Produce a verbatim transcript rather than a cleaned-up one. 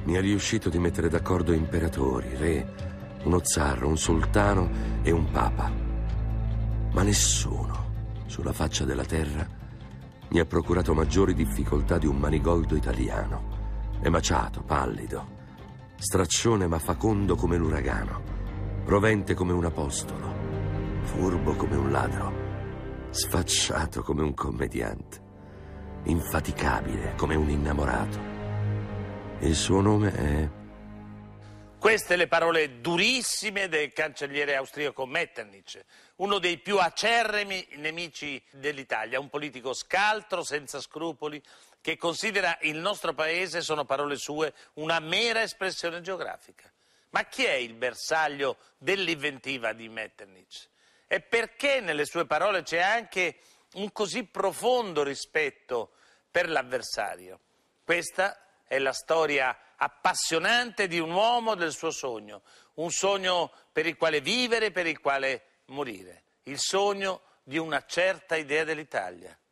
Mi è riuscito di mettere d'accordo imperatori, re, uno zar, un sultano e un papa. Ma nessuno sulla faccia della terra mi ha procurato maggiori difficoltà di un manigoldo italiano, emaciato, pallido, straccione ma facondo come l'uragano, rovente come un apostolo, furbo come un ladro, sfacciato come un commediante, infaticabile come un innamorato. Il suo nome è... Queste le parole durissime del cancelliere austriaco Metternich, uno dei più acerrimi nemici dell'Italia, un politico scaltro, senza scrupoli, che considera il nostro paese, sono parole sue, una mera espressione geografica. Ma chi è il bersaglio dell'inventiva di Metternich? E perché nelle sue parole c'è anche un così profondo rispetto per l'avversario? Questa è la storia appassionante di un uomo del suo sogno, un sogno per il quale vivere, per il quale morire, il sogno di una certa idea dell'Italia.